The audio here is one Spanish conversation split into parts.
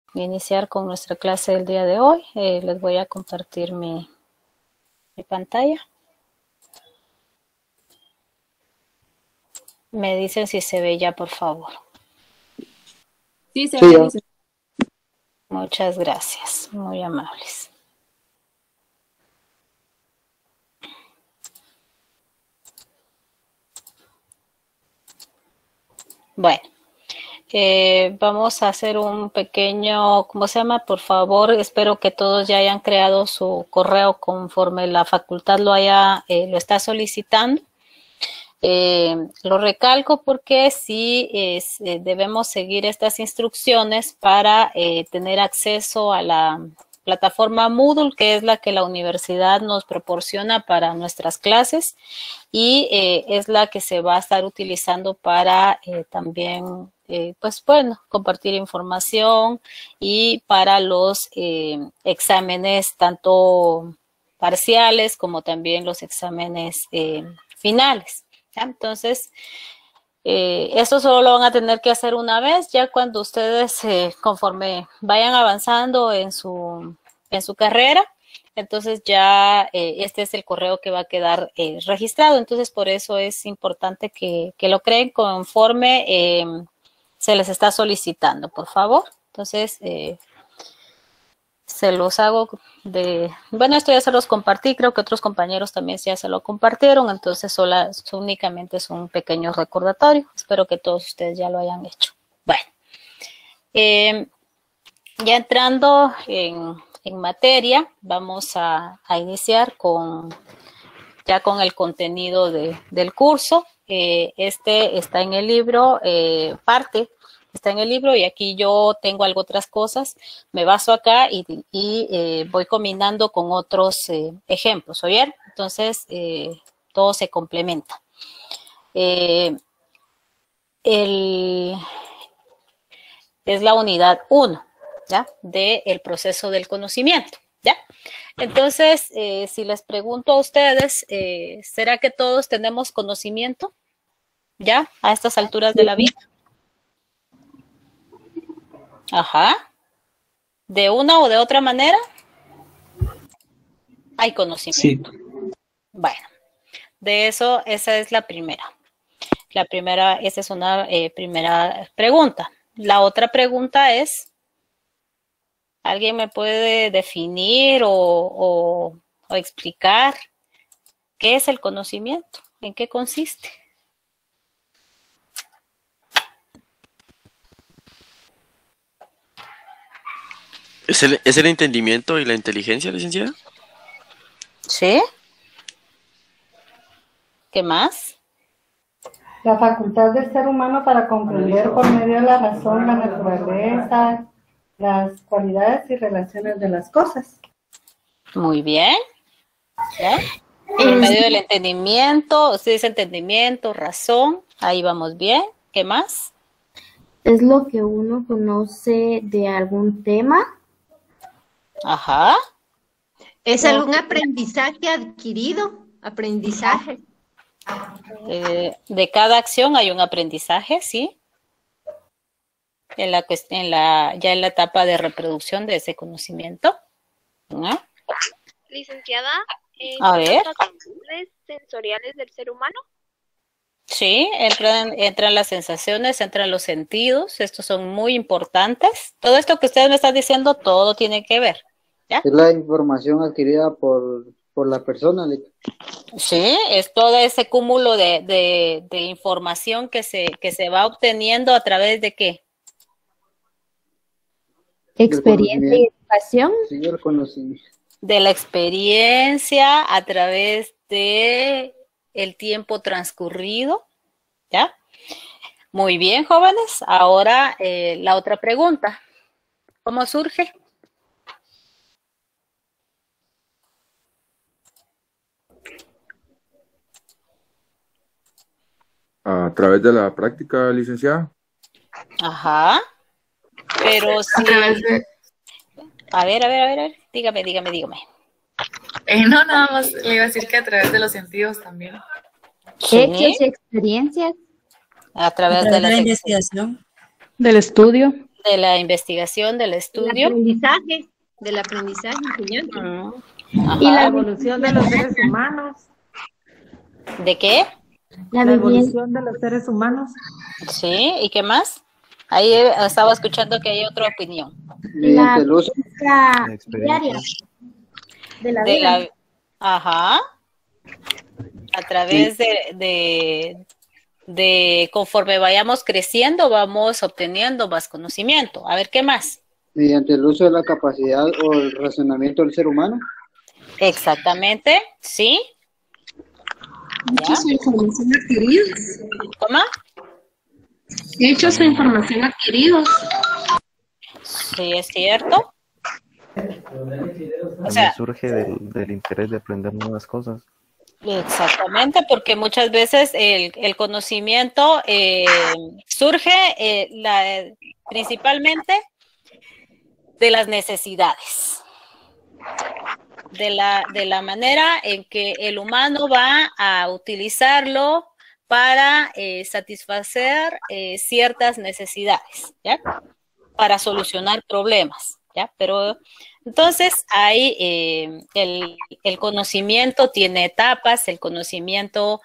iniciar con nuestra clase del día de hoy. Les voy a compartir mi pantalla. Me dicen si se ve ya, por favor. Sí, se ve, dice. Muchas gracias, muy amables. Bueno, vamos a hacer un pequeño, ¿cómo se llama? Por favor, espero que todos ya hayan creado su correo conforme la facultad lo está solicitando. Lo recalco porque sí debemos seguir estas instrucciones para tener acceso a la plataforma Moodle, que es la que la universidad nos proporciona para nuestras clases y es la que se va a estar utilizando para también, pues bueno, compartir información y para los exámenes tanto parciales como también los exámenes finales. ¿Ya? Entonces, esto solo lo van a tener que hacer una vez, ya cuando ustedes conforme vayan avanzando en su carrera, entonces ya este es el correo que va a quedar registrado. Entonces, por eso es importante que lo creen conforme se les está solicitando, por favor. Entonces, se los hago bueno, esto ya se los compartí, creo que otros compañeros también ya se lo compartieron, entonces únicamente es un pequeño recordatorio. Espero que todos ustedes ya lo hayan hecho. Bueno, ya entrando en materia, vamos a iniciar con el contenido del curso. Este está en el libro, está en el libro y aquí yo tengo algo otras cosas, me baso acá y voy combinando con otros ejemplos, ¿oyeron? Entonces, todo se complementa. Es la unidad 1, ¿ya? Del proceso del conocimiento, ¿ya? Entonces, si les pregunto a ustedes, ¿será que todos tenemos conocimiento ya a estas alturas de la vida? Ajá. ¿De una o de otra manera? Hay conocimiento. Sí. Bueno, de eso, esa es la primera. Esa es una primera pregunta. La otra pregunta es, ¿alguien me puede definir o explicar qué es el conocimiento? ¿En qué consiste? ¿Es el entendimiento y la inteligencia, licenciada? Sí. ¿Qué más? La facultad del ser humano para comprender por medio de la razón la naturaleza, las cualidades y relaciones de las cosas. Muy bien. ¿Ya? Por medio del entendimiento, usted dice entendimiento, razón, ahí vamos bien. ¿Qué más? Es lo que uno conoce de algún tema. Ajá. ¿Es algún aprendizaje adquirido? Aprendizaje. De cada acción hay un aprendizaje, ¿sí? Ya en la etapa de reproducción de ese conocimiento. ¿No? Licenciada, a ver. ¿las facultades sensoriales del ser humano? Sí, entran las sensaciones, entran los sentidos, estos son muy importantes. Todo esto que ustedes me están diciendo, todo tiene que ver. ¿Ya? Es la información adquirida por la persona. Sí, es todo ese cúmulo de información que se va obteniendo a través de ¿qué? Experiencia y educación. Sí, el conocimiento. De la experiencia a través de el tiempo transcurrido, ¿ya? Muy bien, jóvenes. Ahora la otra pregunta. ¿Cómo surge? A través de la práctica, licenciada. Ajá. Pero sí. A ver. Dígame. No, nada más le iba a decir que a través de los sentidos también. Hechos y experiencias. A través de la investigación. Del estudio. de la investigación, del estudio. Del aprendizaje, enseñanza. Ajá. Y la evolución de los seres humanos. ¿De qué? La evolución de los seres humanos. Sí, ¿y qué más? Ahí estaba escuchando que hay otra opinión. Mediante el uso diaria de la De vida. la, ajá. A través de conforme vayamos creciendo, vamos obteniendo más conocimiento. A ver, ¿qué más? mediante el uso de la capacidad o el razonamiento del ser humano. Exactamente, ¿sí? Hechos o información adquiridos. ¿Cómo? Hechos o información adquiridos. Sí, es cierto. O sea, surge del interés de aprender nuevas cosas. exactamente, porque muchas veces el conocimiento surge principalmente de las necesidades, de la manera en que el humano va a utilizarlo para satisfacer ciertas necesidades, ¿ya? Para solucionar problemas, ¿ya? Pero entonces hay el conocimiento tiene etapas, el conocimiento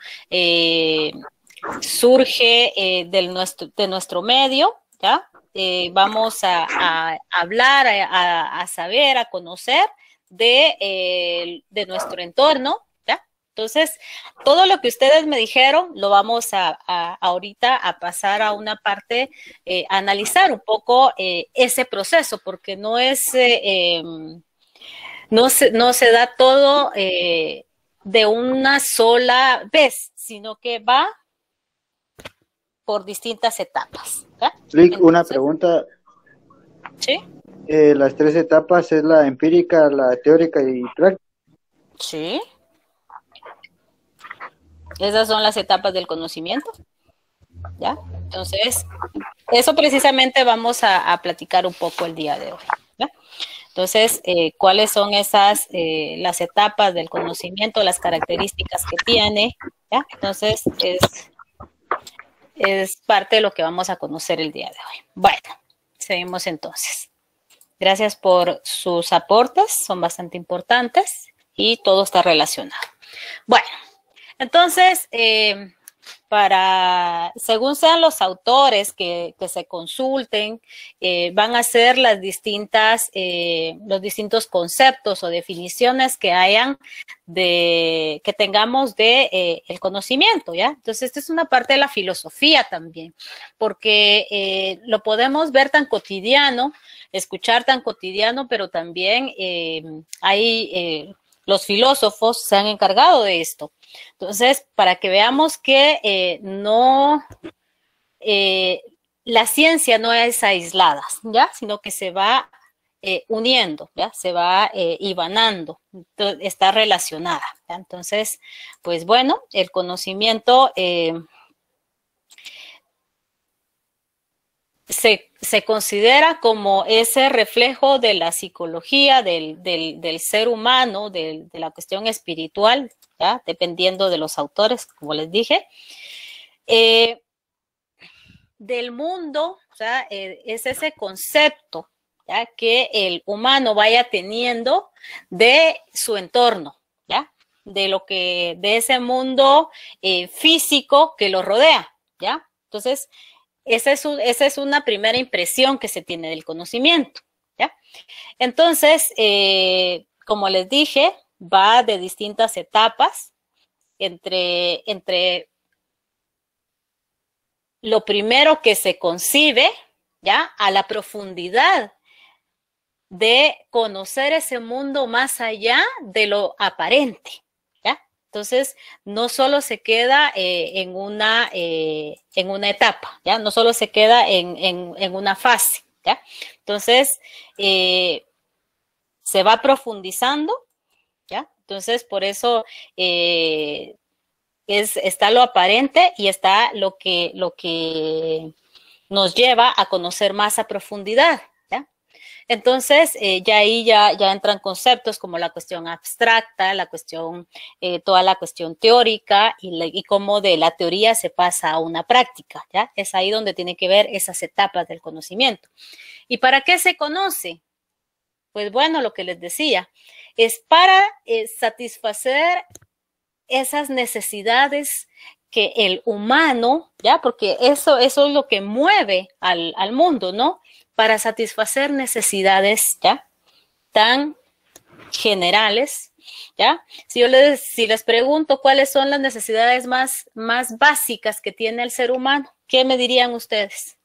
surge de nuestro medio, ¿ya? Vamos a hablar, a saber, a conocer de nuestro entorno, ¿ya? Entonces, todo lo que ustedes me dijeron lo vamos ahorita a pasar a una parte, a analizar un poco ese proceso, porque no es, no se da todo de una sola vez, sino que va por distintas etapas. Rick, una pregunta. ¿Sí? Las 3 etapas es la empírica, la teórica y práctica. Sí. Esas son las etapas del conocimiento. ¿Ya? Entonces, eso precisamente vamos a platicar un poco el día de hoy. ¿Ya? Entonces, ¿cuáles son las etapas del conocimiento, las características que tiene? ¿Ya? Entonces, es parte de lo que vamos a conocer el día de hoy. Bueno, seguimos entonces. Gracias por sus aportes, son bastante importantes y todo está relacionado. Bueno, entonces, según sean los autores que se consulten, van a ser los distintos conceptos o definiciones que hayan que tengamos de el conocimiento, ¿ya? Entonces, esta es una parte de la filosofía también, porque lo podemos ver tan cotidiano, escuchar tan cotidiano, pero también los filósofos se han encargado de esto. Entonces, para que veamos que la ciencia no es aislada, ¿ya? Sino que se va uniendo, ¿ya? Se va hibanando, está relacionada, ¿ya? Entonces, pues bueno, el conocimiento se considera como ese reflejo de la psicología del ser humano, de la cuestión espiritual, ¿ya? Dependiendo de los autores, como les dije, del mundo, o sea, es ese concepto, ¿ya? Que el humano vaya teniendo de su entorno, ¿ya? De ese mundo físico que lo rodea, ¿ya? Entonces, esa es una primera impresión que se tiene del conocimiento, ¿ya? Entonces, como les dije, va de distintas etapas entre lo primero que se concibe, ¿ya? A la profundidad de conocer ese mundo más allá de lo aparente, ¿ya? Entonces, no solo se queda en una etapa, ¿ya? No solo se queda en una fase, ¿ya? Entonces, se va profundizando, ¿ya? Entonces, por eso está lo aparente y está lo que nos lleva a conocer más a profundidad, ¿ya? Entonces, ya ahí ya entran conceptos como la cuestión abstracta, la cuestión, toda la cuestión teórica y cómo de la teoría se pasa a una práctica, ¿ya? Es ahí donde tiene que ver esas etapas del conocimiento. ¿Y para qué se conoce? Pues bueno, lo que les decía, es para satisfacer esas necesidades que el humano, ¿ya? Porque eso es lo que mueve al mundo, ¿no? Para satisfacer necesidades, ¿ya? Tan generales, ¿ya? Si les pregunto cuáles son las necesidades más básicas que tiene el ser humano, ¿qué me dirían ustedes?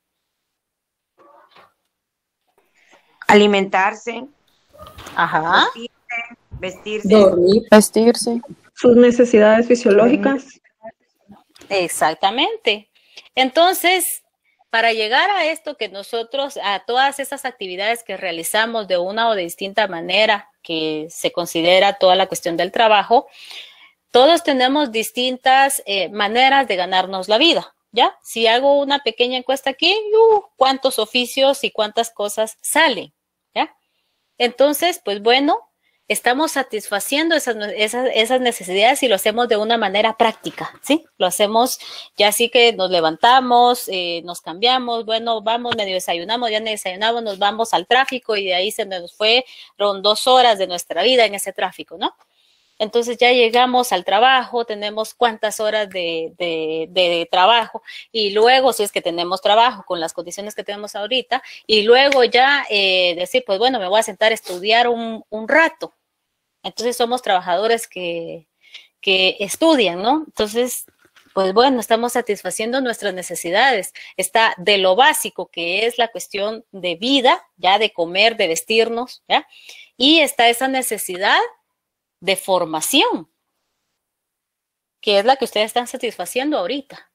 Alimentarse. Ajá. Vestirse. Dormir. Vestirse. Sus necesidades fisiológicas. Exactamente. Entonces, para llegar a esto que nosotros, a todas esas actividades que realizamos de una o de distinta manera, que se considera toda la cuestión del trabajo, todos tenemos distintas maneras de ganarnos la vida, ¿ya? Si hago una pequeña encuesta aquí, ¿cuántos oficios y cuántas cosas salen? ¿Ya? Entonces, pues bueno, estamos satisfaciendo esas necesidades y lo hacemos de una manera práctica, ¿sí? Lo hacemos ya así que nos levantamos, nos cambiamos, bueno, vamos, medio desayunamos, ya desayunamos, nos vamos al tráfico y de ahí se nos fueron 2 horas de nuestra vida en ese tráfico, ¿no? Entonces ya llegamos al trabajo, tenemos cuántas horas de trabajo y luego, si es que tenemos trabajo con las condiciones que tenemos ahorita, y luego ya decir, pues bueno, me voy a sentar a estudiar un rato. Entonces somos trabajadores que estudian, ¿no? Entonces, pues bueno, estamos satisfaciendo nuestras necesidades. Está de lo básico, que es la cuestión de vida, ya de comer, de vestirnos, ¿ya? Y está esa necesidad de formación, que es la que ustedes están satisfaciendo ahorita.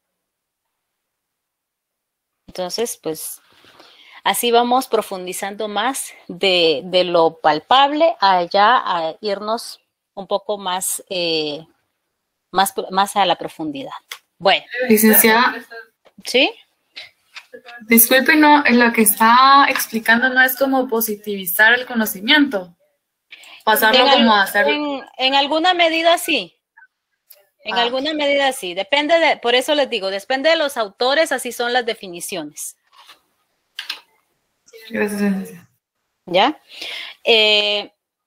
Entonces, pues, así vamos profundizando más de lo palpable allá a irnos un poco más, más a la profundidad. Bueno. Licenciada. ¿Sí? Disculpe, no, lo que está explicando no es como positivizar el conocimiento. Pasarlo como a hacer... En alguna medida sí. En alguna medida sí. Depende de, por eso les digo, depende de los autores, así son las definiciones. Gracias. ¿Ya? En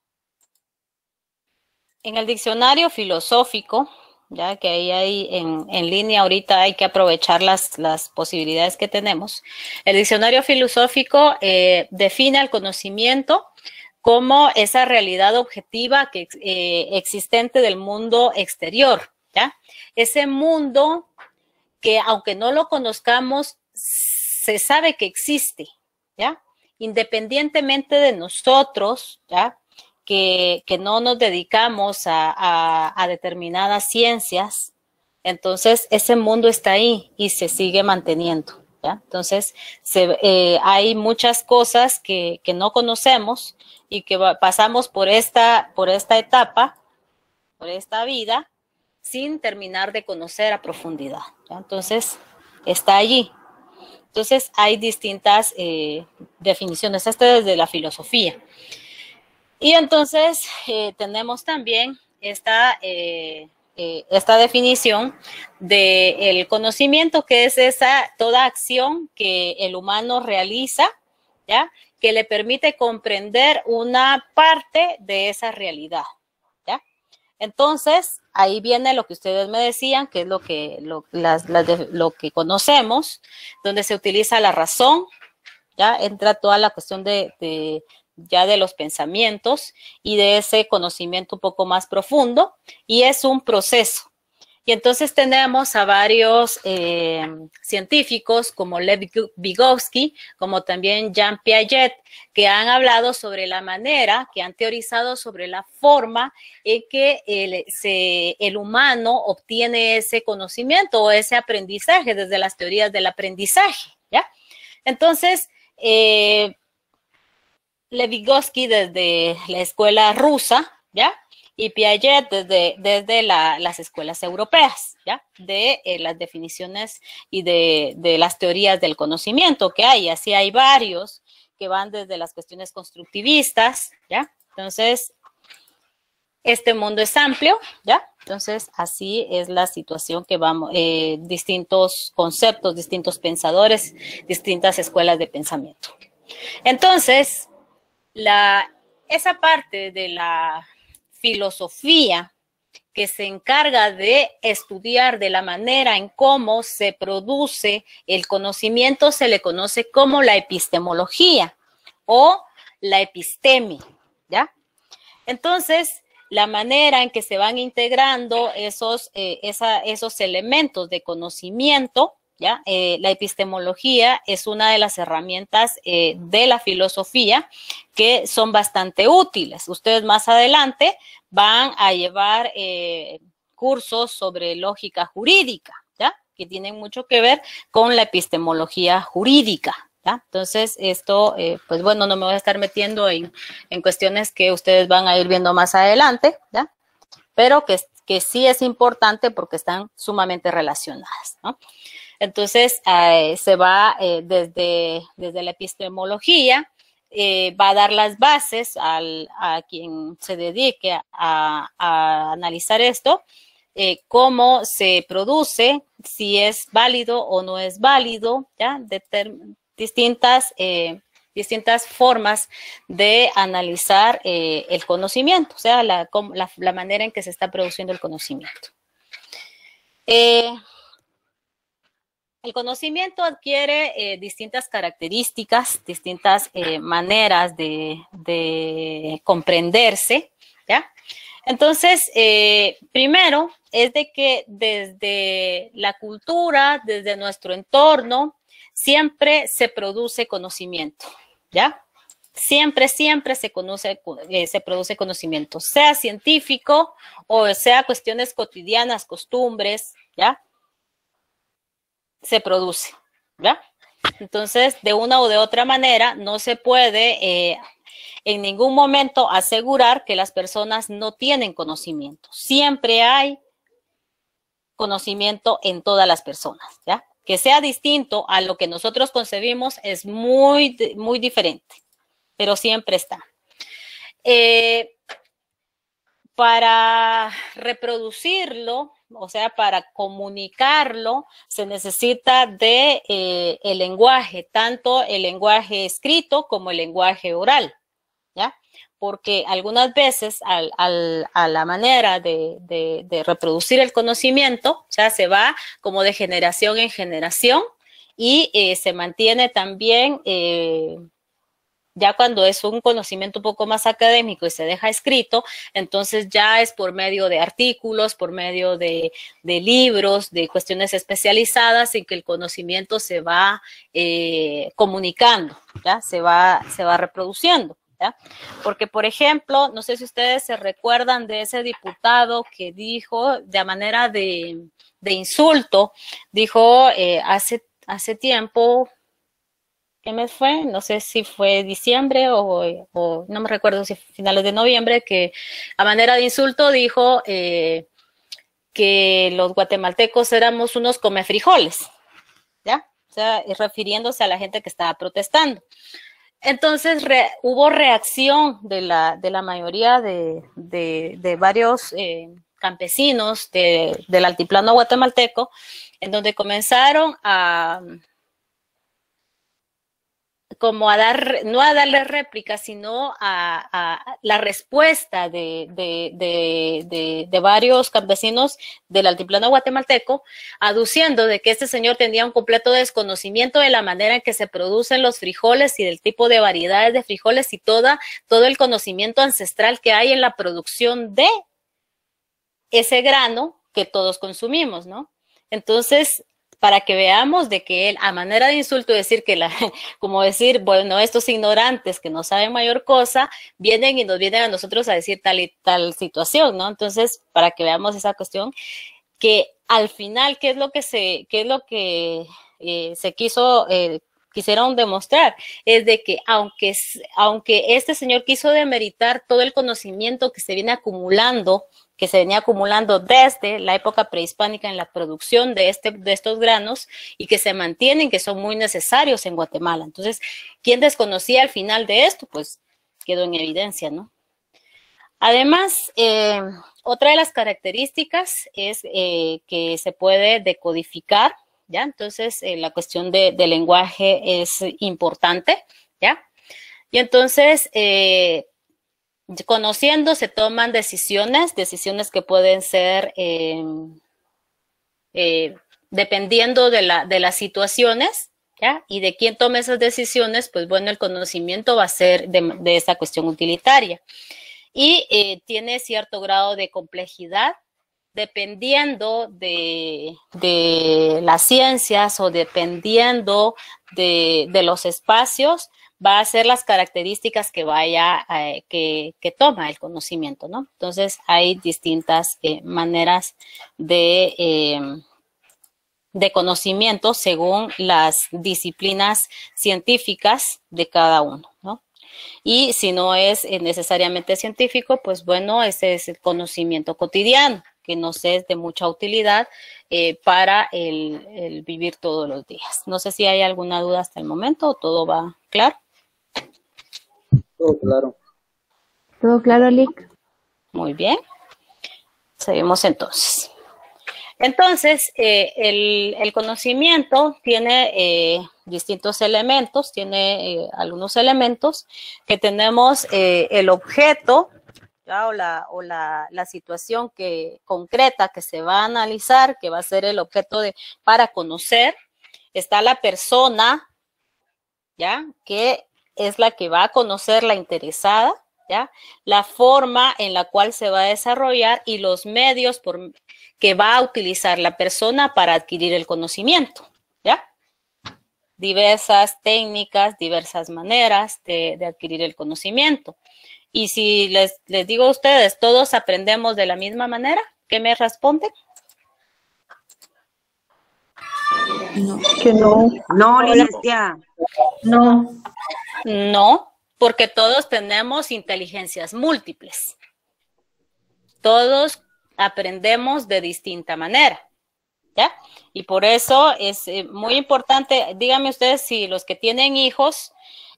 el diccionario filosófico, ya que ahí hay en línea ahorita hay que aprovechar las posibilidades que tenemos. El diccionario filosófico define el conocimiento como esa realidad objetiva que existente del mundo exterior, ¿ya? Ese mundo que aunque no lo conozcamos, se sabe que existe, ¿ya? Independientemente de nosotros, ¿ya? Que no nos dedicamos a determinadas ciencias, entonces ese mundo está ahí y se sigue manteniendo, ¿ya? Entonces hay muchas cosas que no conocemos y que pasamos por esta etapa, por esta vida, sin terminar de conocer a profundidad, ¿ya? Entonces está allí. Entonces hay distintas definiciones, esto desde la filosofía. Y entonces tenemos también esta definición del conocimiento, que es toda acción que el humano realiza, ¿ya? Que le permite comprender una parte de esa realidad, ¿ya? Entonces, ahí viene lo que ustedes me decían, que es lo que conocemos, donde se utiliza la razón, ¿ya? Entra toda la cuestión ya de los pensamientos y de ese conocimiento un poco más profundo, y es un proceso. Y entonces tenemos a varios científicos como Lev Vygotsky, como también Jean Piaget, que han hablado sobre la manera, que han teorizado sobre la forma en que el humano obtiene ese conocimiento o ese aprendizaje desde las teorías del aprendizaje, ¿ya? Entonces, Lev Vygotsky desde la escuela rusa, ¿ya? Y Piaget desde las escuelas europeas, ¿ya? De las definiciones y de las teorías del conocimiento que hay. Así hay varios que van desde las cuestiones constructivistas, ¿ya? Entonces, este mundo es amplio, ¿ya? Entonces, así es la situación que vamos, distintos conceptos, distintos pensadores, distintas escuelas de pensamiento. Entonces, esa parte de la filosofía que se encarga de estudiar de la manera en cómo se produce el conocimiento se le conoce como la epistemología o la epistemia, ¿ya? Entonces, la manera en que se van integrando esos elementos de conocimiento, ¿ya? La epistemología es una de las herramientas de la filosofía que son bastante útiles. Ustedes más adelante van a llevar cursos sobre lógica jurídica, ¿ya? Que tienen mucho que ver con la epistemología jurídica, ¿ya? Entonces, esto, pues bueno, no me voy a estar metiendo en cuestiones que ustedes van a ir viendo más adelante, ¿ya? Pero que sí es importante porque están sumamente relacionadas, ¿no? Entonces, se va desde la epistemología, va a dar las bases a quien se dedique a analizar esto, cómo se produce, si es válido o no es válido, ¿ya? Distintas formas de analizar el conocimiento, o sea, la manera en que se está produciendo el conocimiento. El conocimiento adquiere distintas características, distintas maneras de comprenderse, ¿ya? Entonces, primero es de que desde la cultura, desde nuestro entorno, siempre se produce conocimiento, ¿ya? Siempre se produce conocimiento, sea científico o sea cuestiones cotidianas, costumbres, ¿ya? Se produce, ¿ya? Entonces, de una u de otra manera, no se puede en ningún momento asegurar que las personas no tienen conocimiento. Siempre hay conocimiento en todas las personas, ¿ya? Que sea distinto a lo que nosotros concebimos es muy diferente, pero siempre está. Para reproducirlo, o sea, para comunicarlo, se necesita de el lenguaje, tanto el lenguaje escrito como el lenguaje oral, ¿ya? Porque algunas veces a la manera de reproducir el conocimiento, o sea, se va como de generación en generación y se mantiene también, ya cuando es un conocimiento un poco más académico y se deja escrito, entonces ya es por medio de artículos, por medio de libros, de cuestiones especializadas en que el conocimiento se va comunicando, ¿ya? Se va reproduciendo, ¿ya? Porque, por ejemplo, no sé si ustedes se recuerdan de ese diputado que dijo de manera de insulto, dijo hace tiempo, ¿qué mes fue? No sé si fue diciembre o no me recuerdo si finales de noviembre, que a manera de insulto dijo que los guatemaltecos éramos unos comefrijoles, ¿ya? O sea, refiriéndose a la gente que estaba protestando. Entonces hubo reacción de la mayoría de varios campesinos del altiplano guatemalteco, en donde comenzaron como no a darle réplica, sino a la respuesta de varios campesinos del altiplano guatemalteco, aduciendo de que este señor tenía un completo desconocimiento de la manera en que se producen los frijoles y del tipo de variedades de frijoles y todo el conocimiento ancestral que hay en la producción de ese grano que todos consumimos, ¿no? Entonces, para que veamos de que él, a manera de insulto, decir que como decir, bueno, estos ignorantes que no saben mayor cosa, vienen y nos vienen a nosotros a decir tal y tal situación, ¿no? Entonces, para que veamos esa cuestión, que al final, ¿qué es lo que se quiso, quisieron demostrar es de que aunque este señor quiso demeritar todo el conocimiento que se venía acumulando desde la época prehispánica en la producción de estos granos y que se mantienen, que son muy necesarios en Guatemala. Entonces, ¿quién desconocía al final de esto? Pues quedó en evidencia, ¿no? Además, otra de las características es que se puede decodificar, ¿ya? Entonces, la cuestión de lenguaje es importante, ¿ya? Y entonces, conociendo se toman decisiones que pueden ser, dependiendo de las situaciones, ¿ya? Y de quién tome esas decisiones, pues bueno, el conocimiento va a ser de esa cuestión utilitaria. Y tiene cierto grado de complejidad, dependiendo de las ciencias o dependiendo de los espacios, va a ser las características que que toma el conocimiento, ¿no? Entonces, hay distintas maneras de conocimiento según las disciplinas científicas de cada uno, ¿no? Y si no es necesariamente científico, pues bueno, ese es el conocimiento cotidiano, que nos es de mucha utilidad para el vivir todos los días. No sé si hay alguna duda hasta el momento o todo va claro. Todo claro. Todo claro, Lic. Muy bien. Seguimos entonces. Entonces, el conocimiento tiene distintos elementos, tiene algunos elementos que tenemos el objeto, ¿ya? o la situación concreta que se va a analizar, que va a ser el objeto para conocer. Está la persona, ¿ya? Que es la que va a conocer, la interesada, ¿ya? La forma en la cual se va a desarrollar y los medios que va a utilizar la persona para adquirir el conocimiento, ¿ya? Diversas técnicas, diversas maneras de adquirir el conocimiento. Y si les digo a ustedes, ¿todos aprendemos de la misma manera? ¿Qué me responden? No. Que no. No, licenciada. No. No, porque todos tenemos inteligencias múltiples. Todos aprendemos de distinta manera, ¿ya? Y por eso es muy importante, díganme ustedes si los que tienen hijos,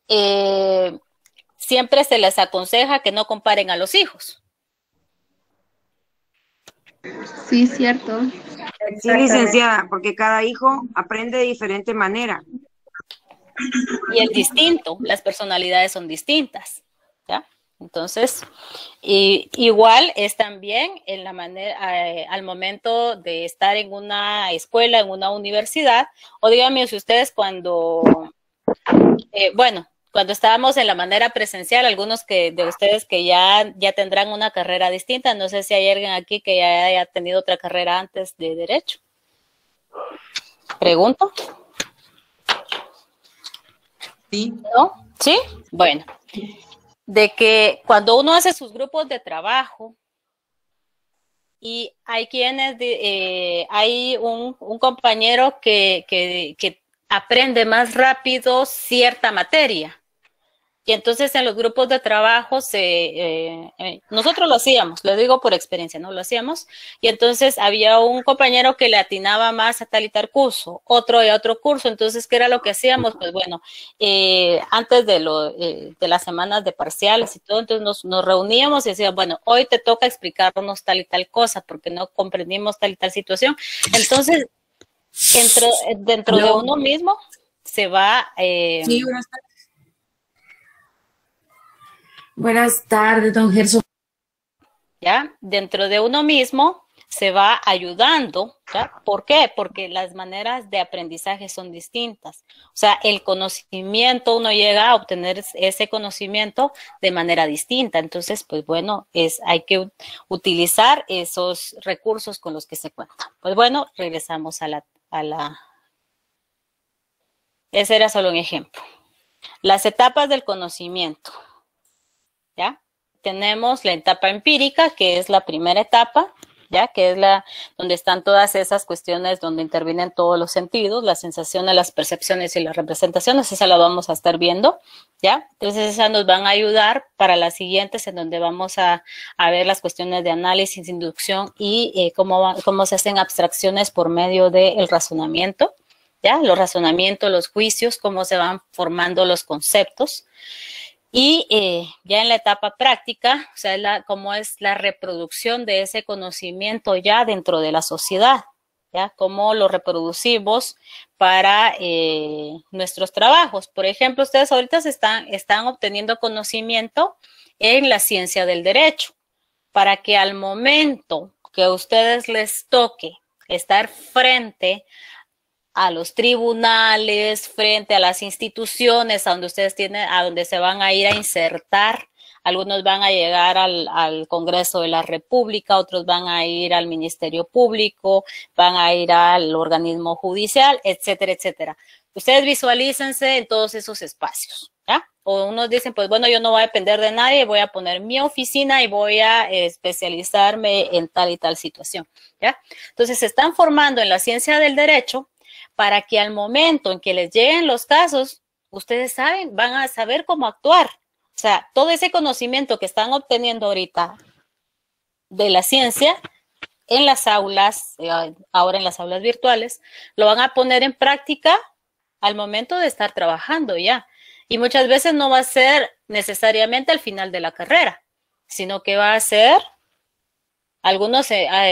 siempre se les aconseja que no comparen a los hijos. Sí, cierto. Sí, licenciada, porque cada hijo aprende de diferente manera. Y es distinto, las personalidades son distintas, ¿ya? Entonces, igual es también en la manera, al momento de estar en una escuela, en una universidad, o díganme si ustedes cuando estábamos en la manera presencial, algunos de ustedes que ya tendrán una carrera distinta, no sé si hay alguien aquí que ya haya tenido otra carrera antes de Derecho. ¿Pregunto? Sí. ¿No? ¿Sí? Bueno. De que cuando uno hace sus grupos de trabajo y hay quienes, hay un compañero que aprende más rápido cierta materia. Y entonces en los grupos de trabajo nosotros lo hacíamos, lo digo por experiencia, ¿no? Lo hacíamos. Y entonces había un compañero que le atinaba más a tal y tal curso, otro y a otro curso. Entonces, ¿qué era lo que hacíamos? Pues bueno, antes de las semanas de parciales y todo, entonces nos reuníamos y decíamos, bueno, hoy te toca explicarnos tal y tal cosa porque no comprendimos tal y tal situación. Entonces, dentro de uno mismo se va... Sí, buenas tardes. Buenas tardes, don Gerson. ¿Ya? Dentro de uno mismo se va ayudando, ¿ya? ¿Por qué? Porque las maneras de aprendizaje son distintas. O sea, el conocimiento, uno llega a obtener ese conocimiento de manera distinta. Entonces, pues bueno, hay que utilizar esos recursos con los que se cuentan. Pues bueno, regresamos a la... Ese era solo un ejemplo. Las etapas del conocimiento. ¿Ya? Tenemos la etapa empírica, que es la primera etapa, ya que es donde están todas esas cuestiones donde intervienen todos los sentidos, las sensaciones, las percepciones y las representaciones. Esa la vamos a estar viendo, ya. Entonces esas nos van a ayudar para las siguientes, en donde vamos a ver las cuestiones de análisis, inducción y cómo se hacen abstracciones por medio del razonamiento, ya, los razonamientos, los juicios, cómo se van formando los conceptos. Y ya en la etapa práctica, o sea, cómo es la reproducción de ese conocimiento ya dentro de la sociedad, ya, cómo lo reproducimos para nuestros trabajos. Por ejemplo, ustedes ahorita están obteniendo conocimiento en la ciencia del derecho, para que al momento que a ustedes les toque estar frente a los tribunales, frente a las instituciones a donde se van a ir a insertar. Algunos van a llegar al Congreso de la República, otros van a ir al Ministerio Público, van a ir al organismo judicial, etcétera, etcétera. Ustedes visualícense en todos esos espacios, ¿ya? O unos dicen, pues bueno, yo no voy a depender de nadie, voy a poner mi oficina y voy a especializarme en tal y tal situación, ¿ya? Entonces se están formando en la ciencia del derecho para que al momento en que les lleguen los casos, ustedes van a saber cómo actuar. O sea, todo ese conocimiento que están obteniendo ahorita de la ciencia en las aulas, ahora en las aulas virtuales, lo van a poner en práctica al momento de estar trabajando ya. Y muchas veces no va a ser necesariamente al final de la carrera, sino que va a ser algunos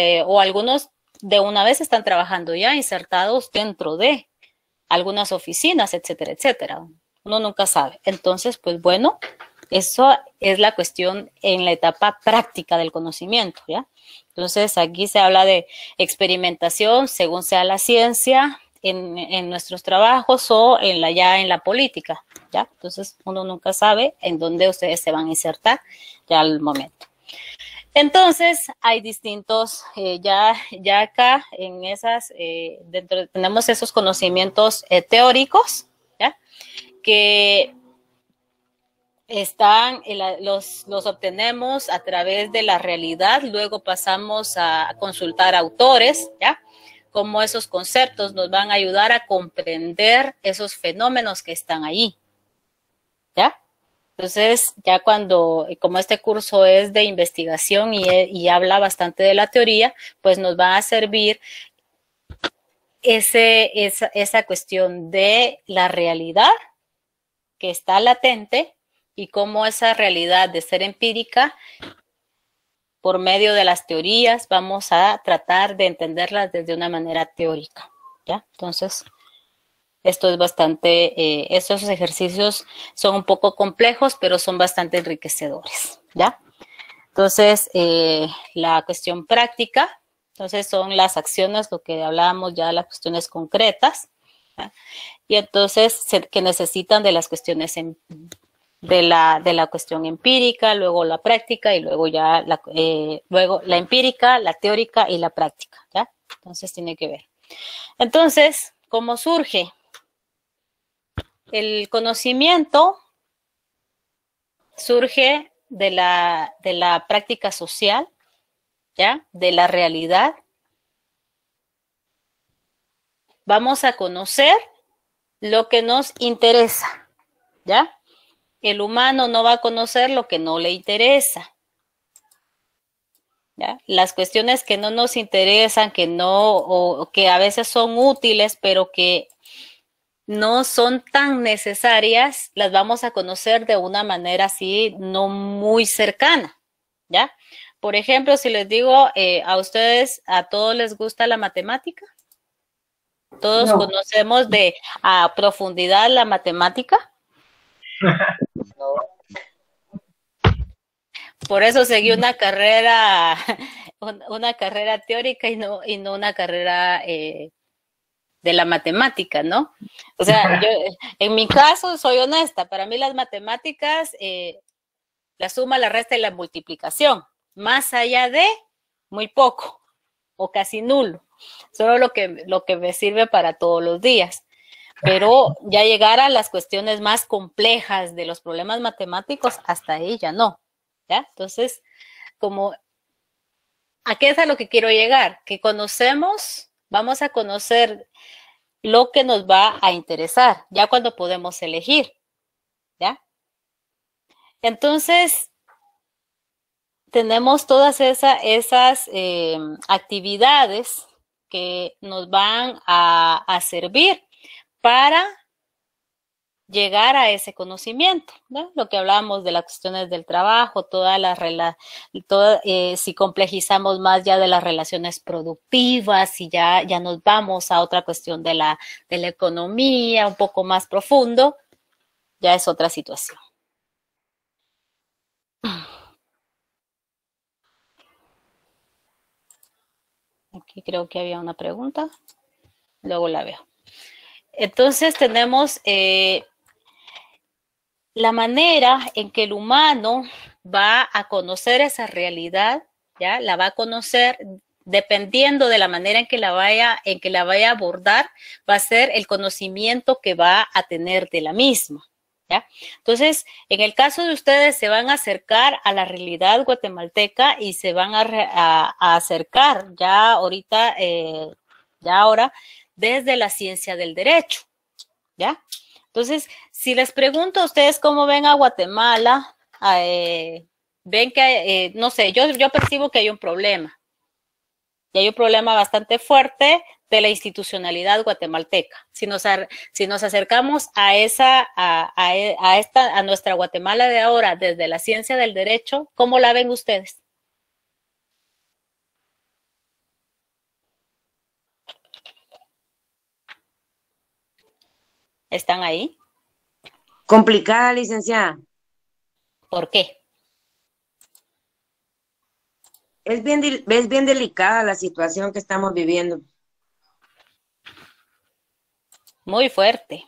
de una vez están trabajando ya insertados dentro de algunas oficinas, etcétera, etcétera. Uno nunca sabe. Entonces, pues bueno, eso es la cuestión en la etapa práctica del conocimiento, ¿ya? Entonces, aquí se habla de experimentación según sea la ciencia en nuestros trabajos o ya en la política, ¿ya? Entonces, uno nunca sabe en dónde ustedes se van a insertar ya al momento. Entonces, hay distintos, ya acá en esas, tenemos esos conocimientos teóricos, ¿ya? Que los obtenemos a través de la realidad, luego pasamos a consultar autores, ¿ya? Cómo esos conceptos nos van a ayudar a comprender esos fenómenos que están ahí, ¿ya? Entonces, ya como este curso es de investigación y habla bastante de la teoría, pues nos va a servir esa cuestión de la realidad que está latente y cómo esa realidad de ser empírica, por medio de las teorías, vamos a tratar de entenderlas desde una manera teórica, ¿ya? Entonces, esto es bastante, estos ejercicios son un poco complejos, pero son bastante enriquecedores, ¿ya? Entonces, la cuestión práctica, entonces son las acciones, lo que hablábamos ya, las cuestiones concretas, ¿ya? Y entonces, que necesitan de las cuestiones de la cuestión empírica, luego la práctica y luego ya luego la empírica, la teórica y la práctica, ¿ya? Entonces, tiene que ver. Entonces, ¿cómo surge? El conocimiento surge de la práctica social, ¿ya? De la realidad. Vamos a conocer lo que nos interesa, ¿ya? El humano no va a conocer lo que no le interesa, ¿ya? Las cuestiones que no nos interesan, o que a veces son útiles, pero que no son tan necesarias, las vamos a conocer de una manera así no muy cercana, ¿ya? Por ejemplo, si les digo, a ustedes, ¿a todos les gusta la matemática? ¿Todos conocemos a profundidad la matemática? Por eso seguí una carrera teórica y no una carrera de la matemática, ¿no? O sea, yo, en mi caso, soy honesta, para mí las matemáticas, la suma, la resta y la multiplicación, más allá de muy poco o casi nulo, solo lo que me sirve para todos los días. Pero ya llegar a las cuestiones más complejas de los problemas matemáticos, hasta ahí ya no, ¿ya? Entonces, como ¿A qué es a lo que quiero llegar? Que vamos a conocer lo que nos va a interesar, ya cuando podemos elegir, ¿ya? Entonces, tenemos todas esas actividades que nos van a servir para llegar a ese conocimiento, ¿no? Lo que hablábamos de las cuestiones del trabajo, si complejizamos más ya de las relaciones productivas y ya nos vamos a otra cuestión de la economía, un poco más profundo, ya es otra situación. Aquí creo que había una pregunta, luego la veo. Entonces tenemos la manera en que el humano va a conocer esa realidad, ¿ya? La va a conocer dependiendo de la manera en que la vaya a abordar, va a ser el conocimiento que va a tener de la misma, ¿ya? Entonces, en el caso de ustedes, se van a acercar a la realidad guatemalteca y se van a acercar ya ahorita, ahora, desde la ciencia del derecho, ¿ya? Entonces, si les pregunto a ustedes cómo ven a Guatemala, ven que, no sé, yo percibo que hay un problema. Y hay un problema bastante fuerte de la institucionalidad guatemalteca. Si nos acercamos a nuestra Guatemala de ahora desde la ciencia del derecho, ¿cómo la ven ustedes? ¿Están ahí? Complicada, licenciada. ¿Por qué? Es bien delicada la situación que estamos viviendo. Muy fuerte.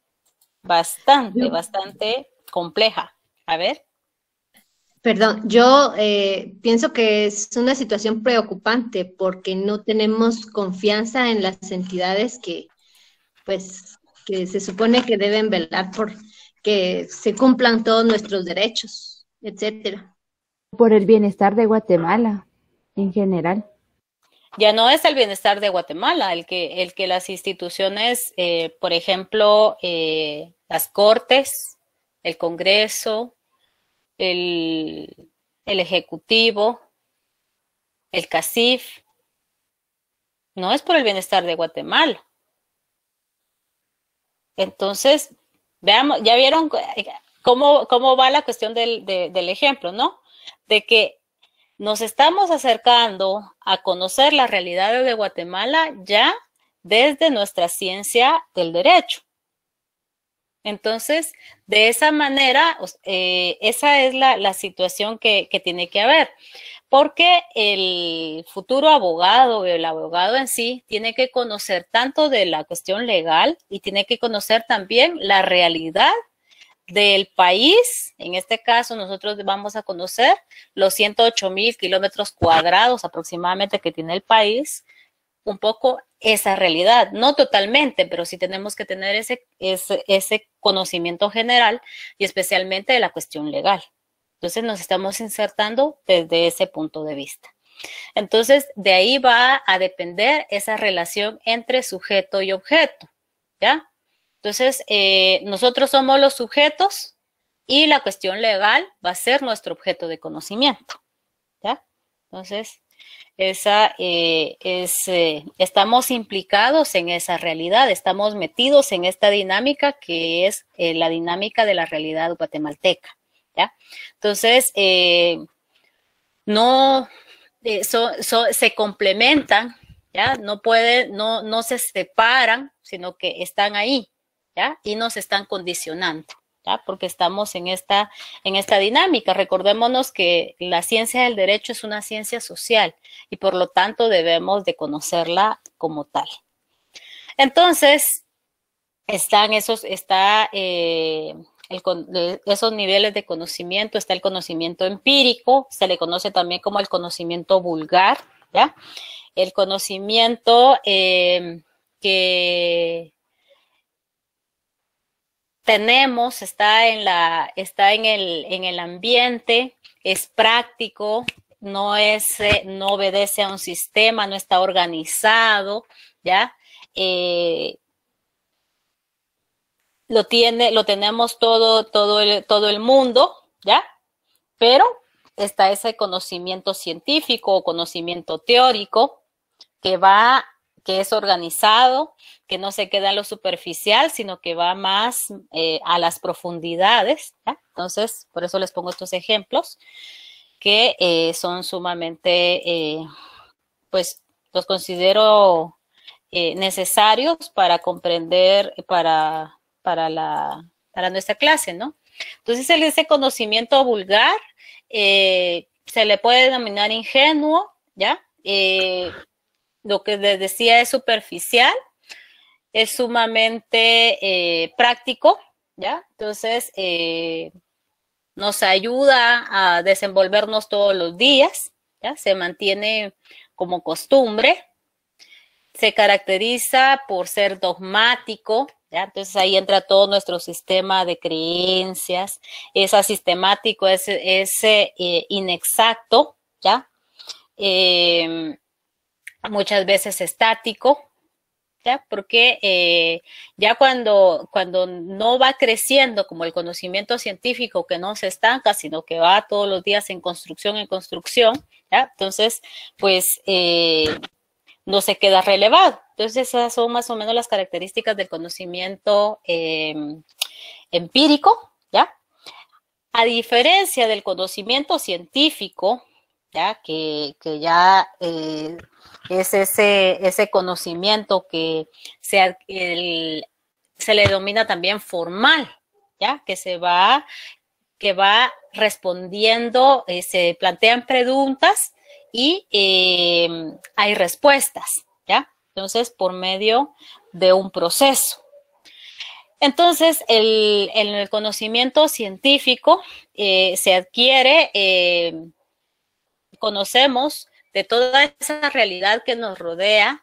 Bastante compleja. A ver. Perdón, yo pienso que es una situación preocupante porque no tenemos confianza en las entidades que se supone que deben velar por que se cumplan todos nuestros derechos, etcétera. Por el bienestar de Guatemala en general. Ya no es el bienestar de Guatemala, el que las instituciones, por ejemplo, las Cortes, el Congreso, el Ejecutivo, el CACIF, no es por el bienestar de Guatemala. Entonces, veamos, ya vieron cómo va la cuestión del ejemplo, ¿no? De que nos estamos acercando a conocer la realidad de Guatemala ya desde nuestra ciencia del derecho. Entonces, de esa manera, esa es la situación que tiene que haber, porque el futuro abogado, el abogado en sí, tiene que conocer tanto de la cuestión legal y tiene que conocer también la realidad del país. En este caso, nosotros vamos a conocer los 108,000 kilómetros cuadrados aproximadamente que tiene el país, un poco esa realidad, no totalmente, pero sí tenemos que tener ese conocimiento general y especialmente de la cuestión legal. Entonces nos estamos insertando desde ese punto de vista. Entonces, de ahí va a depender esa relación entre sujeto y objeto, ¿ya? Entonces, nosotros somos los sujetos y la cuestión legal va a ser nuestro objeto de conocimiento, ¿ya? Entonces, estamos implicados en esa realidad, estamos metidos en esta dinámica que es la dinámica de la realidad guatemalteca, ¿ya? Entonces, se complementan, ¿ya? No se separan, sino que están ahí, ¿ya? Y nos están condicionando, ¿ya? Porque estamos en esta dinámica. Recordémonos que la ciencia del derecho es una ciencia social y por lo tanto debemos de conocerla como tal. Entonces, están esos niveles de conocimiento, está el conocimiento empírico, se le conoce también como el conocimiento vulgar, ¿ya? El conocimiento que tenemos está en el ambiente, es práctico, no obedece a un sistema, no está organizado, ¿ya? Lo tenemos todo el mundo, ¿ya? Pero está ese conocimiento científico o conocimiento teórico que es organizado, que no se queda en lo superficial, sino que va más a las profundidades, ¿ya? Entonces, por eso les pongo estos ejemplos que son sumamente, pues, los considero necesarios para comprender, para nuestra clase, ¿no? Entonces, ese conocimiento vulgar se le puede denominar ingenuo, ¿ya? Lo que les decía es superficial, es sumamente práctico, ¿ya? Entonces, nos ayuda a desenvolvernos todos los días, ¿ya? Se mantiene como costumbre, se caracteriza por ser dogmático, ¿ya? Entonces ahí entra todo nuestro sistema de creencias, es asistemático, es inexacto, ¿ya? Muchas veces estático, ¿ya? Porque ya cuando no va creciendo como el conocimiento científico, que no se estanca, sino que va todos los días en construcción, ¿ya? Entonces, pues no se queda relevado. Entonces, esas son más o menos las características del conocimiento empírico, ¿ya? A diferencia del científico, ¿ya? Que ya es ese conocimiento que se le denomina también formal, ¿ya? Que va respondiendo, se plantean preguntas y hay respuestas, ¿ya? Entonces, por medio de un proceso. Entonces, el conocimiento científico se adquiere, conocemos de toda esa realidad que nos rodea,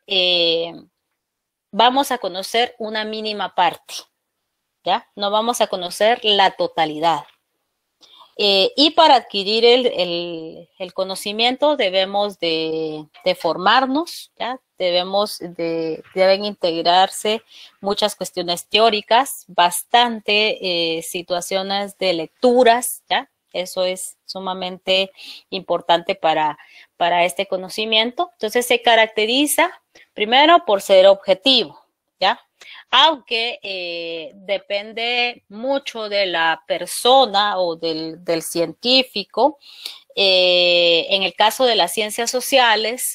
vamos a conocer una mínima parte, ¿ya? No vamos a conocer la totalidad. Y para adquirir el conocimiento debemos de formarnos, ¿ya? Deben integrarse muchas cuestiones teóricas, bastante situaciones de lecturas, ¿ya? Eso es sumamente importante para este conocimiento. Entonces se caracteriza primero por ser objetivo, ¿ya? Aunque depende mucho de la persona o del científico. En el caso de las ciencias sociales,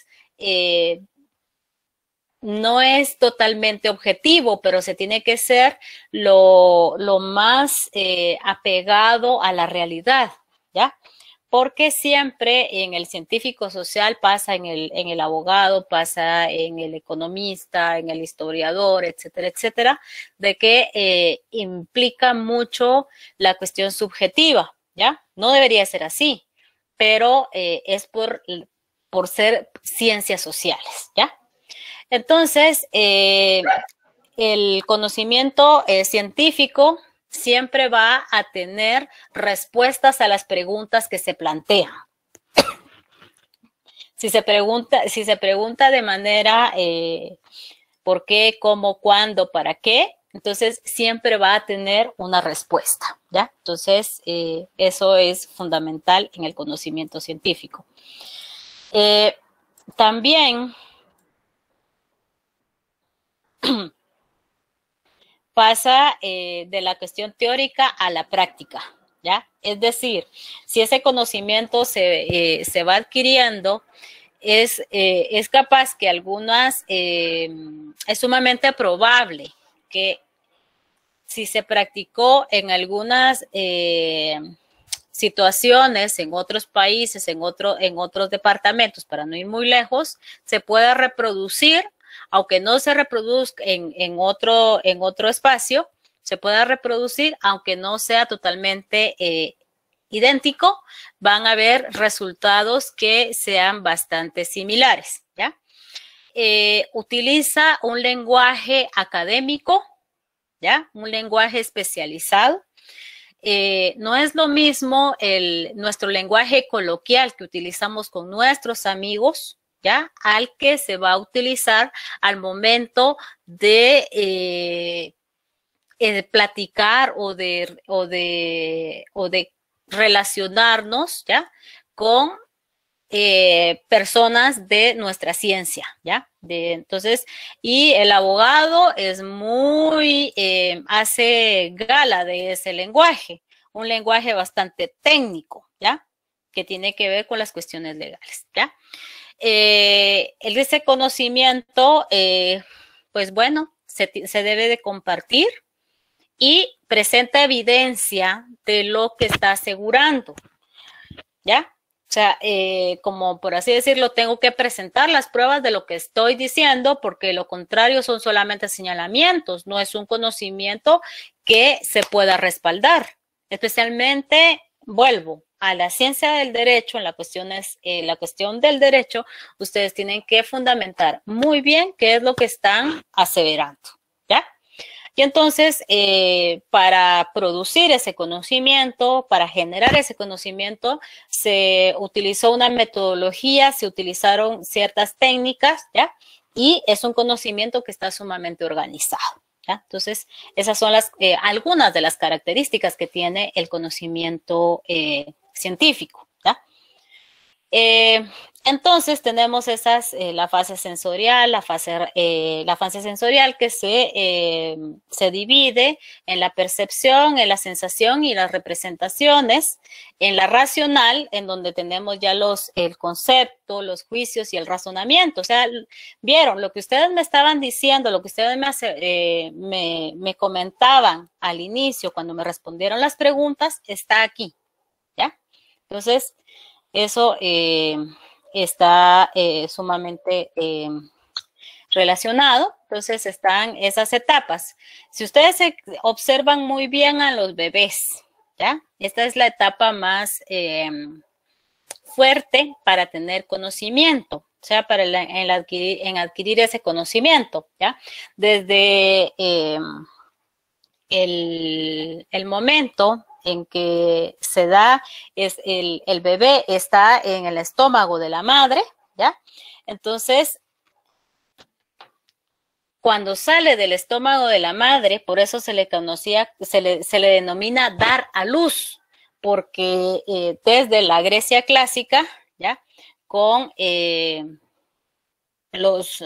no es totalmente objetivo, pero se tiene que ser lo más apegado a la realidad, ¿ya? Porque siempre en el científico social pasa en el abogado, pasa en el economista, en el historiador, etcétera, etcétera, de que implica mucho la cuestión subjetiva, ¿ya? No debería ser así, pero es por ser ciencias sociales, ¿ya? Entonces, el conocimiento científico siempre va a tener respuestas a las preguntas que se plantean. Si se pregunta de manera ¿por qué, cómo, cuándo, para qué? Entonces siempre va a tener una respuesta, ¿ya? Entonces eso es fundamental en el conocimiento científico. También pasa de la cuestión teórica a la práctica, ¿ya? Es decir, si ese conocimiento se va adquiriendo, es capaz que es sumamente probable que si se practicó en algunas situaciones, en otros países, en otros departamentos, para no ir muy lejos, se pueda reproducir, aunque no se reproduzca en otro espacio, se pueda reproducir, aunque no sea totalmente idéntico, van a haber resultados que sean bastante similares, ¿ya? Utiliza un lenguaje académico, ¿ya? Un lenguaje especializado. no es lo mismo nuestro lenguaje coloquial que utilizamos con nuestros amigos, ¿ya? Al que se va a utilizar al momento de platicar o de relacionarnos, ¿ya? Con personas de nuestra ciencia, ¿ya? Entonces, y el abogado es muy, hace gala de ese lenguaje, un lenguaje bastante técnico, ¿ya? Que tiene que ver con las cuestiones legales, ¿ya? Ese conocimiento, pues bueno, se debe de compartir y presenta evidencia de lo que está asegurando, ¿ya? O sea, como por así decirlo, tengo que presentar las pruebas de lo que estoy diciendo, porque lo contrario son solamente señalamientos, no es un conocimiento que se pueda respaldar. Especialmente, vuelvo a la ciencia del derecho, en la cuestión del derecho, ustedes tienen que fundamentar muy bien qué es lo que están aseverando, ¿ya? Y entonces, para producir ese conocimiento, para generar ese conocimiento, se utilizó una metodología, se utilizaron ciertas técnicas, ¿ya? Y es un conocimiento que está sumamente organizado, ¿ya? Entonces, esas son algunas de las características que tiene el conocimiento científico, ¿ya? Entonces tenemos la fase sensorial, la fase sensorial que se divide en la percepción, en la sensación y las representaciones, en la racional, en donde tenemos ya el concepto, los juicios y el razonamiento. O sea, vieron lo que ustedes me estaban diciendo, lo que ustedes me comentaban al inicio cuando me respondieron las preguntas, está aquí, ¿ya? Entonces, eso está sumamente relacionado. Entonces están esas etapas. Si ustedes observan muy bien a los bebés, ¿ya? Esta es la etapa más fuerte para tener conocimiento, o sea, en adquirir ese conocimiento, ¿ya? Desde el momento en que se da, el bebé está en el estómago de la madre, ¿ya? Entonces, cuando sale del estómago de la madre, por eso se le denomina dar a luz, porque desde la Grecia clásica, ¿ya? Con los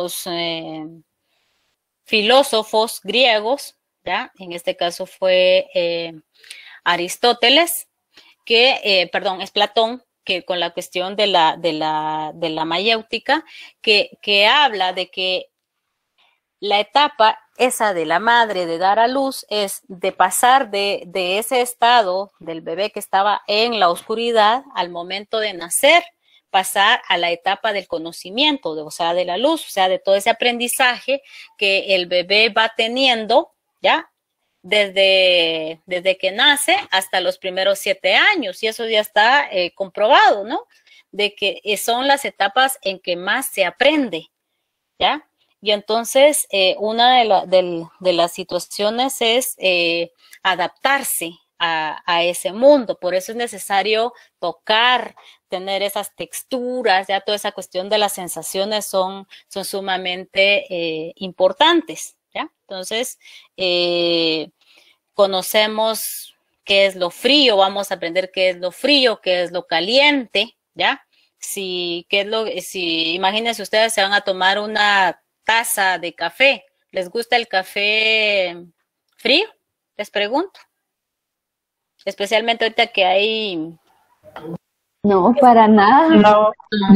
filósofos griegos, ¿ya? En este caso fue Aristóteles, es Platón, que con la cuestión de la mayéutica, que habla de que la etapa esa de la madre de dar a luz es de pasar de ese estado del bebé que estaba en la oscuridad al momento de nacer, pasar a la etapa del conocimiento, o sea, de la luz, o sea, de todo ese aprendizaje que el bebé va teniendo, ¿ya? Desde que nace hasta los primeros 7 años, y eso ya está comprobado, ¿no? De que son las etapas en que más se aprende, ¿ya? Y entonces, una de las situaciones es adaptarse a ese mundo. Por eso es necesario tocar, tener esas texturas, ya toda esa cuestión de las sensaciones son sumamente importantes, ¿ya? Entonces, conocemos qué es lo frío, vamos a aprender qué es lo frío, qué es lo caliente, ¿ya? Imagínense ustedes, se van a tomar una taza de café. ¿Les gusta el café frío? Les pregunto. Especialmente ahorita que hay... No, para nada. No.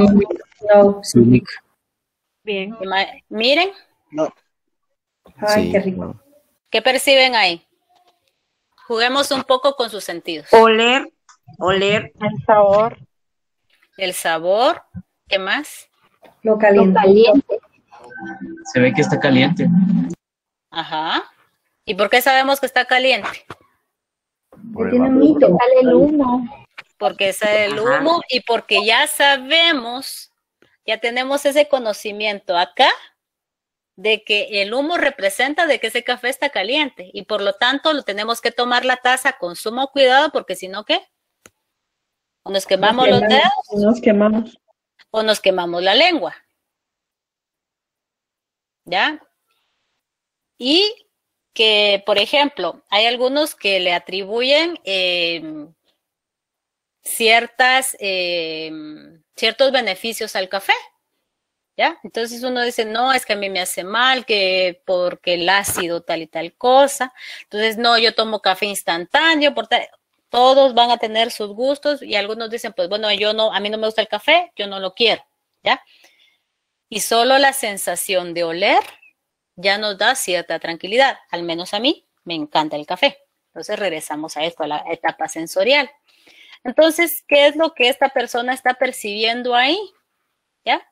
Bien. Miren. No. Ay, Sí, qué rico. no. ¿Qué perciben ahí? Juguemos un poco con sus sentidos. Oler. El sabor. El sabor. ¿Qué más? Lo caliente. Se ve que está caliente. Ajá. ¿Y por qué sabemos que está caliente? Por el Tiene vapor. mito. Sale el humo. Porque sale el humo y porque ya sabemos, ya tenemos ese conocimiento acá, de que el humo representa de que ese café está caliente y por lo tanto lo tenemos que tomar la taza con sumo cuidado porque si no, ¿qué? O nos quemamos los dedos o nos quemamos la lengua. ¿Ya? Y que, por ejemplo, hay algunos que le atribuyen ciertos beneficios al café. ¿Ya? Entonces uno dice, no, es que a mí me hace mal, que porque el ácido tal y tal cosa. Entonces, no, yo tomo café instantáneo, todos van a tener sus gustos y algunos dicen, pues bueno, a mí no me gusta el café, yo no lo quiero, ¿ya? Y solo la sensación de oler ya nos da cierta tranquilidad, al menos a mí me encanta el café. Entonces regresamos a esto, a la etapa sensorial. Entonces, ¿qué es lo que esta persona está percibiendo ahí? ¿Ya?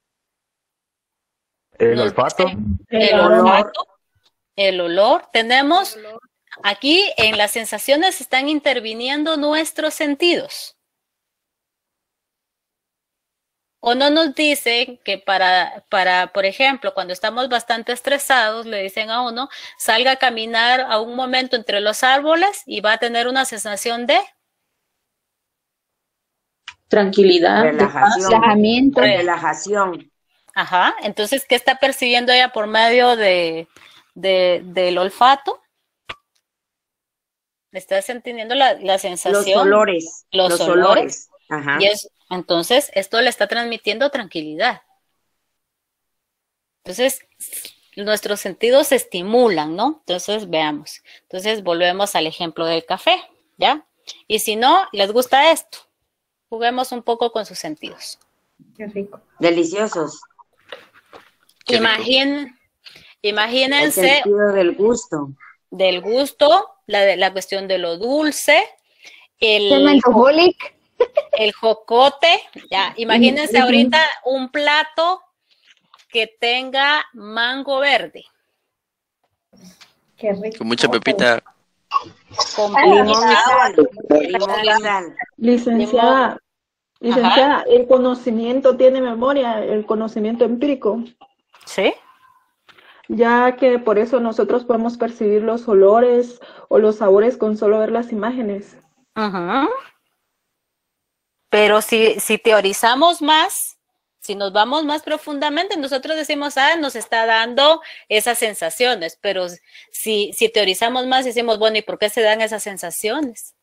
El olfato. El olfato, el olor. Tenemos aquí en las sensaciones están interviniendo nuestros sentidos. O no nos dicen que por ejemplo, cuando estamos bastante estresados, le dicen a uno, salga a caminar a un momento entre los árboles y va a tener una sensación de tranquilidad, relajamiento, relajación. Ajá, entonces, ¿qué está percibiendo ella por medio del olfato? Está sintiendo la sensación. Los olores. Ajá. Y entonces, esto le está transmitiendo tranquilidad. Entonces, nuestros sentidos se estimulan, ¿no? Entonces, veamos. Entonces, volvemos al ejemplo del café, ¿ya? Y si no, les gusta esto, juguemos un poco con sus sentidos. Qué rico. Deliciosos. Imagínense. El sentido del gusto. Del gusto, la cuestión de lo dulce, el jocote. Ya, imagínense ahorita un plato que tenga mango verde. Qué rico. Con mucha pepita. Con limón y sal. Licenciada, el conocimiento tiene memoria, el conocimiento empírico. Sí. Ya que por eso nosotros podemos percibir los olores o los sabores con solo ver las imágenes. Ajá. Pero si teorizamos más, si nos vamos más profundamente, nosotros decimos, nos está dando esas sensaciones, pero si teorizamos más, decimos, bueno, ¿y por qué se dan esas sensaciones?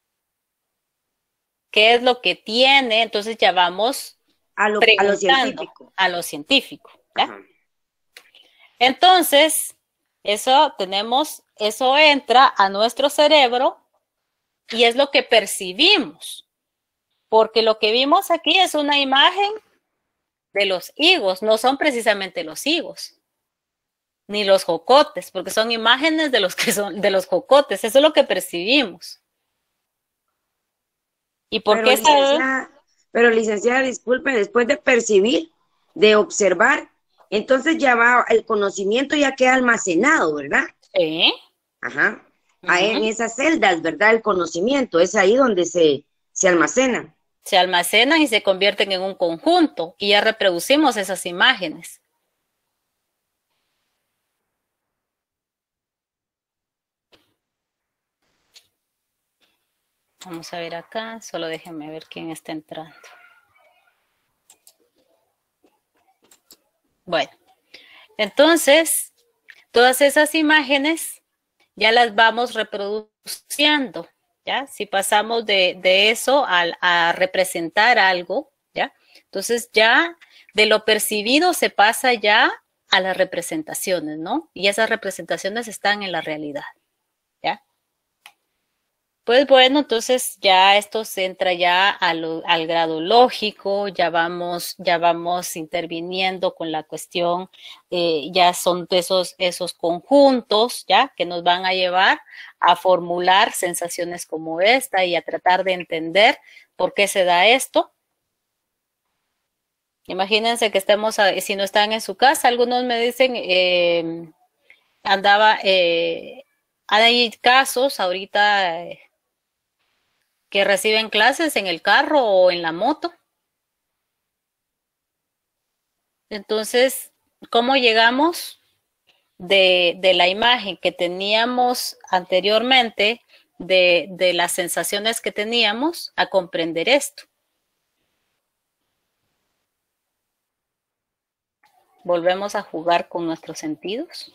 ¿Qué es lo que tiene? Entonces ya vamos a lo científico. A lo científico, ¿ya? Entonces, eso entra a nuestro cerebro y es lo que percibimos. Porque lo que vimos aquí es una imagen de los higos, no son precisamente los higos, ni los jocotes, porque son imágenes de los jocotes, eso es lo que percibimos. ¿Y por qué Pero licenciada, disculpe, después de percibir, de observar, entonces ya va, el conocimiento ya queda almacenado, ¿verdad? Sí. Ajá. En esas celdas, ¿verdad? El conocimiento, es ahí donde se almacena. Se almacenan y se convierten en un conjunto y ya reproducimos esas imágenes. Vamos a ver acá, solo déjenme ver quién está entrando. Bueno, entonces, todas esas imágenes ya las vamos reproduciendo. ¿Ya? Si pasamos de eso a representar algo, ¿ya? Entonces ya de lo percibido se pasa ya a las representaciones, ¿no? Y esas representaciones están en la realidad, ¿ya? Pues bueno, entonces ya esto se entra ya al grado lógico, ya vamos interviniendo con la cuestión, ya son de esos conjuntos, ¿ya? Que nos van a llevar a formular sensaciones como esta y a tratar de entender por qué se da esto. Imagínense que si no están en su casa, algunos me dicen, hay casos ahorita que reciben clases en el carro o en la moto. Entonces, cómo llegamos de la imagen que teníamos anteriormente, de las sensaciones que teníamos, a comprender esto. Volvemos a jugar con nuestros sentidos.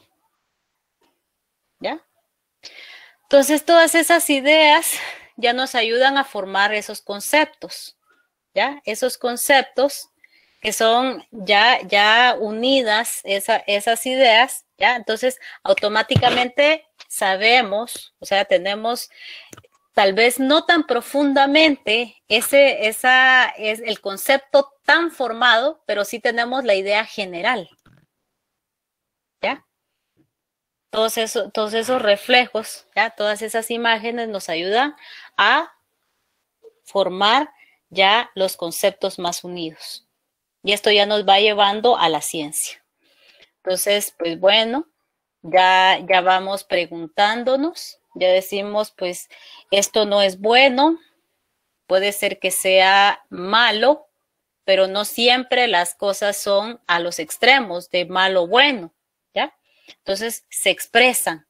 ¿Ya? Entonces, todas esas ideas ya nos ayudan a formar esos conceptos. ¿Ya? Esos conceptos que son ya unidas esas ideas, ¿ya? Entonces, automáticamente sabemos, o sea, tenemos tal vez no tan profundamente es el concepto tan formado, pero sí tenemos la idea general, ¿ya? Todos esos reflejos, ¿ya? Todas esas imágenes nos ayudan a formar ya los conceptos más unidos. Y esto ya nos va llevando a la ciencia. Entonces, pues bueno, ya vamos preguntándonos, ya decimos, pues, esto no es bueno, puede ser que sea malo, pero no siempre las cosas son a los extremos de malo o bueno, ¿ya? Entonces, se expresan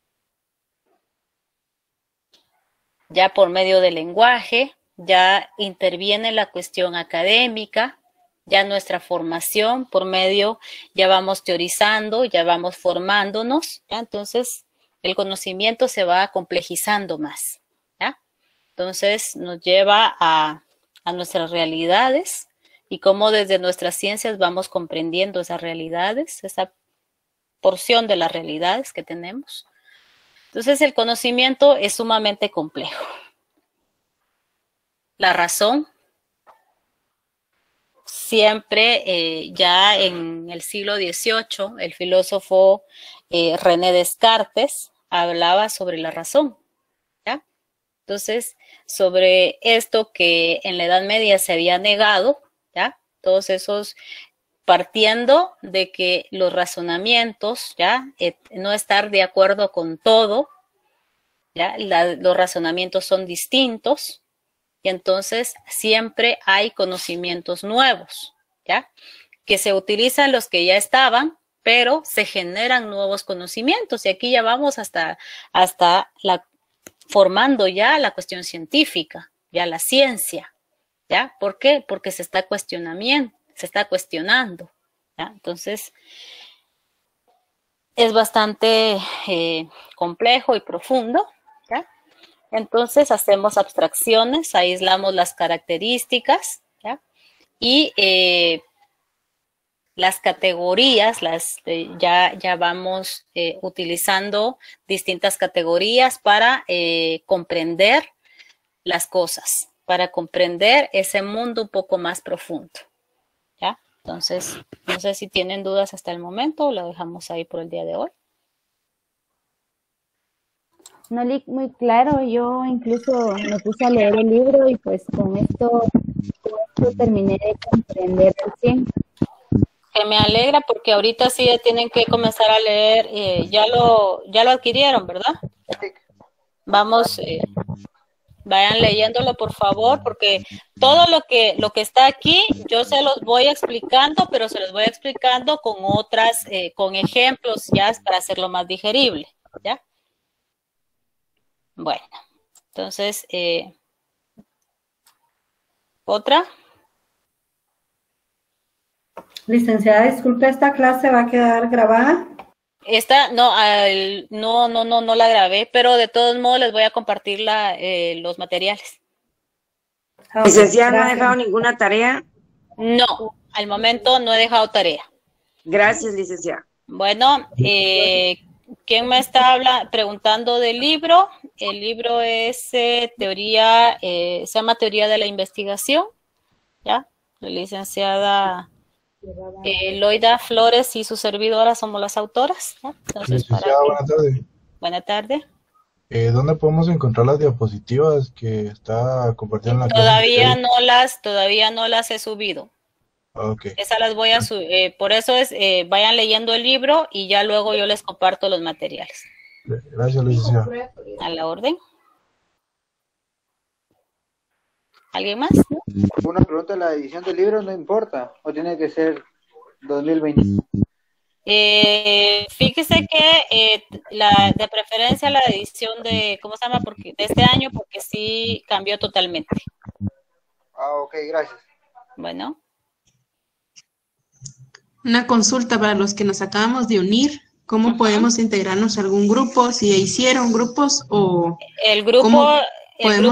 ya por medio del lenguaje, ya interviene la cuestión académica, ya nuestra formación por medio, ya vamos teorizando, ya vamos formándonos, ¿ya? Entonces el conocimiento se va complejizando más, ¿ya? Entonces nos lleva a nuestras realidades y cómo desde nuestras ciencias vamos comprendiendo esas realidades, esa porción de las realidades que tenemos. Entonces el conocimiento es sumamente complejo. La razón siempre, ya en el siglo XVIII, el filósofo René Descartes hablaba sobre la razón, ¿ya? Entonces, sobre esto que en la Edad Media se había negado, ¿ya? Todos esos, partiendo de que los razonamientos, ¿ya? No estar de acuerdo con todo, ¿ya? Los razonamientos son distintos, y entonces siempre hay conocimientos nuevos, ¿ya? Que se utilizan los que ya estaban, pero se generan nuevos conocimientos. Y aquí ya vamos hasta formando ya la cuestión científica, ya la ciencia, ¿ya? ¿Por qué? Porque se está cuestionando, ¿ya? Entonces, es bastante complejo y profundo, ¿ya? Entonces hacemos abstracciones, aislamos las características, ¿ya? Y las categorías, ya vamos utilizando distintas categorías para comprender las cosas, para comprender ese mundo un poco más profundo, ¿ya? Entonces, no sé si tienen dudas hasta el momento o lo dejamos ahí por el día de hoy. No, muy claro, yo incluso me puse a leer el libro y pues con esto terminé de comprender al 100. Que me alegra porque ahorita sí ya tienen que comenzar a leer, ya lo adquirieron, ¿verdad? Vamos, vayan leyéndolo por favor, porque todo lo que está aquí yo se los voy explicando, pero se los voy explicando con otras, con ejemplos ya para hacerlo más digerible, ¿ya? Bueno, entonces, ¿otra? Licenciada, disculpe, ¿esta clase va a quedar grabada? Esta, no la grabé, pero de todos modos les voy a compartir los materiales. Licenciada, ¿no ha dejado ninguna tarea? No, al momento no he dejado tarea. Gracias, licenciada. Bueno, ¿quién me está preguntando del libro? El libro es teoría, se llama Teoría de la Investigación, ¿ya? La licenciada Loida Flores y su servidora somos las autoras, ¿ya? Entonces, buenas tardes. Buenas tardes. ¿Dónde podemos encontrar las diapositivas que está compartiendo en la clase? Todavía no las he subido. Okay. Esas las voy a subir, por eso vayan leyendo el libro y ya luego yo les comparto los materiales. Gracias, licenciada. A la orden. ¿Alguien más? Una pregunta, ¿la edición del libro no importa o tiene que ser 2020? Fíjese que de preferencia la edición de, ¿cómo se llama? Porque, de este año, porque sí cambió totalmente. Ok, gracias. Bueno. Una consulta para los que nos acabamos de unir. ¿Cómo podemos integrarnos a algún grupo? Si ya hicieron grupos o... El grupo... ¿cómo podemos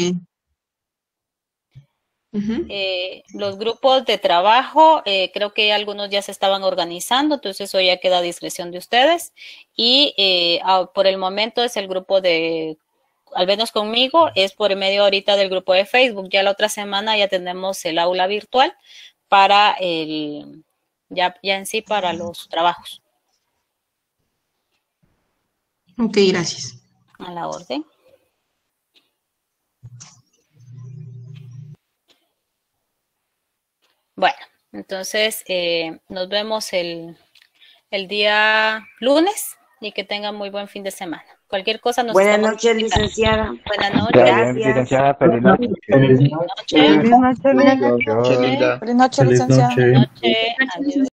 los grupos de trabajo, creo que algunos ya se estaban organizando, entonces eso ya queda a discreción de ustedes. Y por el momento es el grupo de, al menos conmigo, es por medio ahorita del grupo de Facebook. Ya la otra semana ya tenemos el aula virtual para ya en sí para los trabajos. Ok, gracias. A la orden. Bueno, entonces nos vemos el día lunes y que tengan muy buen fin de semana. Cualquier cosa nos Buenas noches, licenciada. Buenas noches. Gracias. Licenciada, feliz noche. Feliz noche. Feliz noche, licenciada. Feliz noche, licenciada.